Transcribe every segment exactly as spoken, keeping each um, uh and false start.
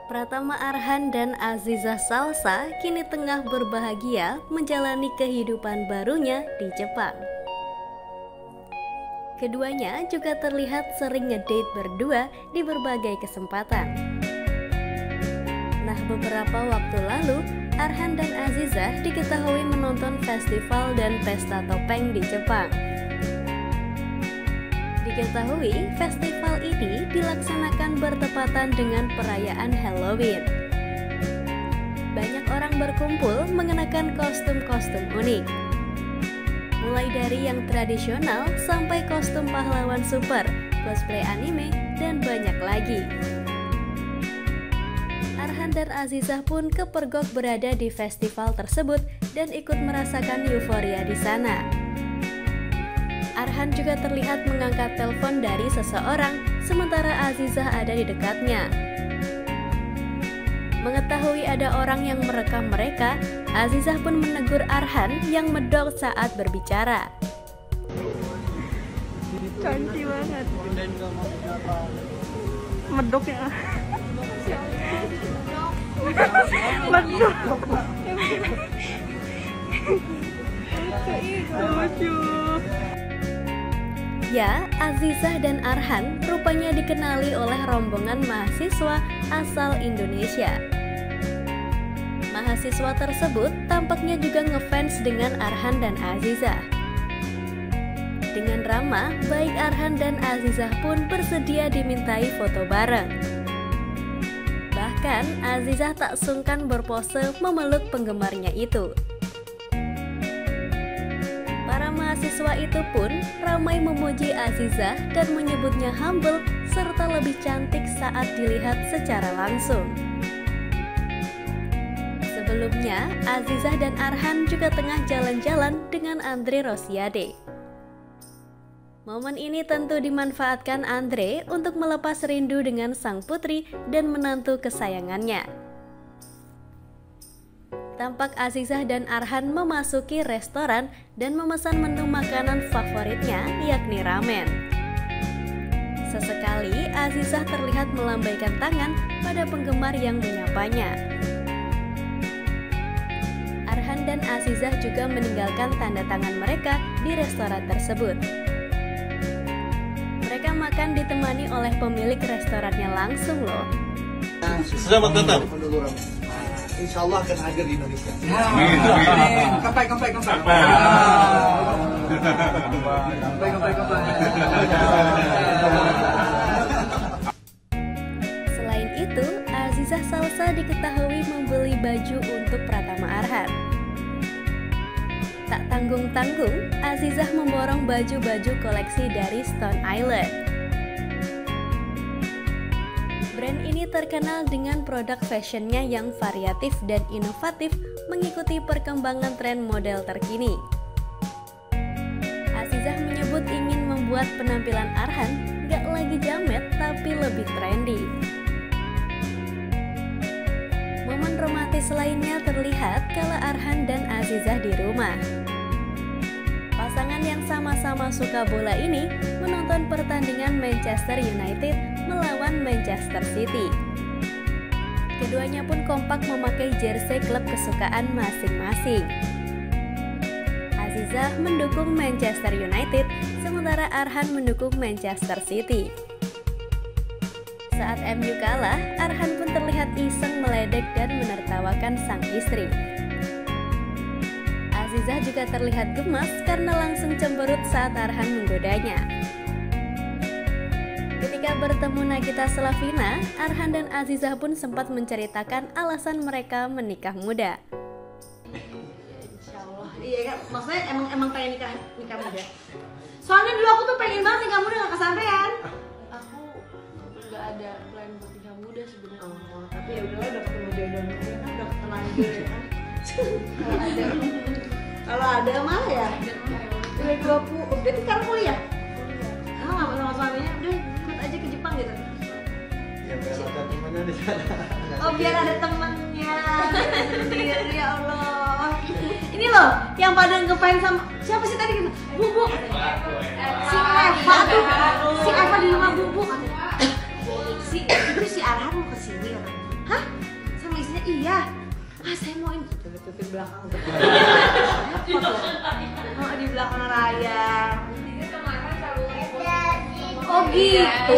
Pratama Arhan dan Aziza Salsa kini tengah berbahagia menjalani kehidupan barunya di Jepang. Keduanya juga terlihat sering ngedate berdua di berbagai kesempatan. Nah, beberapa waktu lalu, Arhan dan Aziza diketahui menonton festival dan pesta topeng di Jepang. Diketahui, festival ini dilaksanakan bertepatan dengan perayaan Halloween. Banyak orang berkumpul mengenakan kostum-kostum unik. Mulai dari yang tradisional sampai kostum pahlawan super, cosplay anime, dan banyak lagi. Arhan dan Aziza pun kepergok berada di festival tersebut dan ikut merasakan euforia di sana. Arhan juga terlihat mengangkat telepon dari seseorang, sementara Aziza ada di dekatnya. Mengetahui ada orang yang merekam mereka, Aziza pun menegur Arhan yang medok saat berbicara. Cantik banget. Medoknya. Medok. Lucu. Ya, Aziza dan Arhan rupanya dikenali oleh rombongan mahasiswa asal Indonesia. Mahasiswa tersebut tampaknya juga ngefans dengan Arhan dan Aziza. Dengan ramah, baik Arhan dan Aziza pun bersedia dimintai foto bareng. Bahkan, Aziza tak sungkan berpose memeluk penggemarnya itu. Para mahasiswa itu pun ramai memuji Aziza dan menyebutnya humble serta lebih cantik saat dilihat secara langsung. Sebelumnya, Aziza dan Arhan juga tengah jalan-jalan dengan Andre Rosiade. Momen ini tentu dimanfaatkan Andre untuk melepas rindu dengan sang putri dan menantu kesayangannya. Tampak Aziza dan Arhan memasuki restoran dan memesan menu makanan favoritnya, yakni ramen. Sesekali, Aziza terlihat melambaikan tangan pada penggemar yang menyapanya. Arhan dan Aziza juga meninggalkan tanda tangan mereka di restoran tersebut. Mereka makan ditemani oleh pemilik restorannya langsung loh. Selamat datang. Insya Allah akan hadir di Indonesia. Amin, amin. Kampai, kampai, kampai. Kampai. Kampai, kampai, kampai. Selain itu, Aziza Salsa diketahui membeli baju untuk Pratama Arhan. Tak tanggung-tanggung, Azizah memborong baju-baju koleksi dari Stone Island. Brand ini terkenal dengan produk fashionnya yang variatif dan inovatif mengikuti perkembangan tren model terkini. Azizah menyebut ingin membuat penampilan Arhan gak lagi jamet tapi lebih trendy. Momen romantis lainnya terlihat kala Arhan dan Azizah di rumah. Pasangan yang sama-sama suka bola ini menonton pertandingan Manchester United melawan Manchester City. Keduanya pun kompak memakai jersey klub kesukaan masing-masing. Azizah mendukung Manchester United, sementara Arhan mendukung Manchester City. Saat M U kalah, Arhan pun terlihat iseng meledek dan menertawakan sang istri. Azizah juga terlihat gemas karena langsung cemberut saat Arhan menggodanya. Ketika bertemu Nagita Slavina, Arhan dan Azizah pun sempat menceritakan alasan mereka menikah muda. Insya Allah. Iya kan, maksudnya emang emang pengen nikah nikah muda. Soalnya dulu aku tuh pengen banget nikah muda gak kesampaian. Aku nggak ada plan buat nikah muda sebenarnya. Oh, tapi ya udah udah ketemu jodohnya kan udah terlanjur ya kan. Kalau ada kalau ada mah ya udah dua puluh, berarti sekarang kuliah. Emang nggak sama suaminya udah ikut aja ke Jepang gitu. Ya, biar ada temannya di sana. Oh biar ada temennya sendiri, ya Allah. Ini loh yang pada ngefans sama siapa sih tadi? Bubu. Si Eva tuh, si Eva di rumah Bubu. Si itu si Arhan mau kesini katanya. Hah? saya mau ini itu di belakang tuh. Oh di belakang Raya. Oh gitu.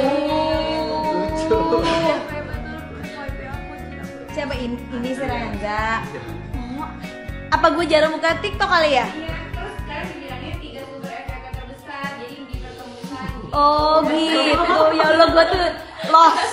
Siapa ini? Ini si Renza. Oh, apa gue jarang buka TikTok kali ya? Iya, terus sekarang dibilangnya tiga sumber efek terbesar, jadi dipertemukan. Oh gitu. Ya Allah gue tuh lost.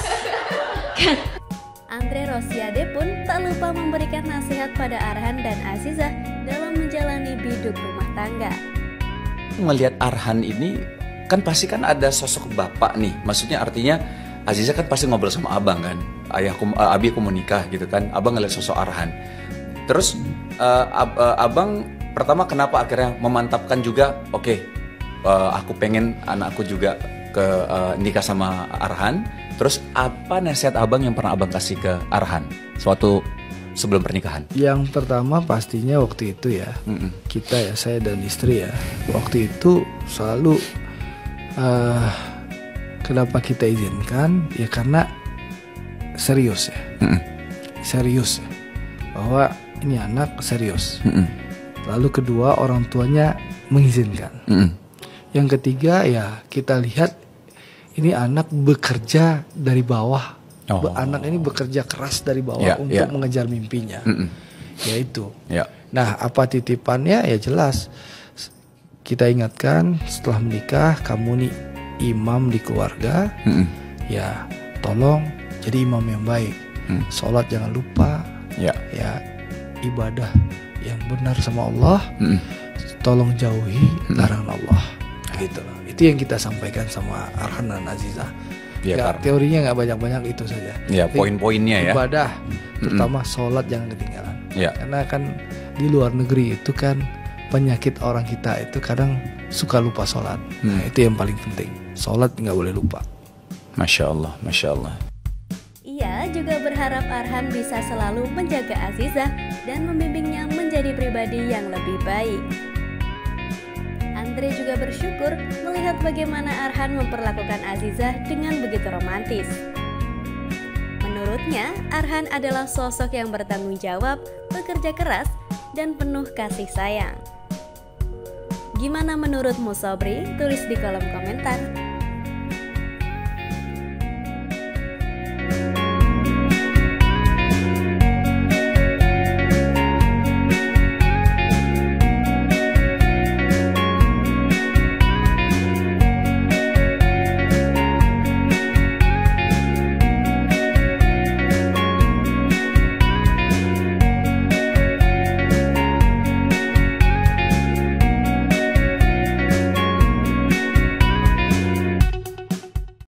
Andre Rosiade pun tak lupa memberikan nasihat pada Arhan dan Azizah dalam menjalani biduk rumah tangga. Melihat Arhan ini kan pasti kan ada sosok bapak nih, maksudnya artinya Azizah kan pasti ngobrol sama abang kan, ayahku, uh, abi aku mau nikah gitu kan, abang ngeliat sosok Arhan. Terus uh, ab, uh, abang pertama kenapa akhirnya memantapkan juga, oke, okay, uh, aku pengen anakku juga ke uh, nikah sama Arhan. Terus apa nasihat abang yang pernah abang kasih ke Arhan suatu sebelum pernikahan? Yang pertama pastinya waktu itu ya, Mm-mm. kita ya, saya dan istri ya, waktu itu selalu uh, kenapa kita izinkan ya karena serius ya, Mm-mm. serius ya, bahwa ini anak serius. Mm-mm. Lalu kedua orang tuanya mengizinkan. Mm-mm. Yang ketiga ya kita lihat ini anak bekerja dari bawah. Oh. Anak ini bekerja keras dari bawah yeah, untuk yeah. mengejar mimpinya. Mm-mm. Yaitu. Yeah. Nah, apa titipannya ya jelas. Kita ingatkan setelah menikah kamu nih imam di keluarga. Mm-mm. Ya, tolong jadi imam yang baik. Mm. Sholat jangan lupa. Yeah. Ya, ibadah yang benar sama Allah. Mm-mm. Tolong jauhi Mm-mm. larangan Allah. Gitu loh. Itu yang kita sampaikan sama Arhan dan Azizah. Ya, gak, teorinya nggak banyak-banyak itu saja. Ya, poin-poinnya ya. Ibadah, terutama mm-hmm. sholat jangan ketinggalan. Ya. Karena kan di luar negeri itu kan penyakit orang kita itu kadang suka lupa sholat. Hmm. Nah, itu yang paling penting. Sholat nggak boleh lupa. Masya Allah, Masya Allah. Ia juga berharap Arhan bisa selalu menjaga Azizah dan membimbingnya menjadi pribadi yang lebih baik. Andre juga bersyukur melihat bagaimana Arhan memperlakukan Azizah dengan begitu romantis. Menurutnya, Arhan adalah sosok yang bertanggung jawab, bekerja keras, dan penuh kasih sayang. Gimana menurutmu Sobri? Tulis di kolom komentar.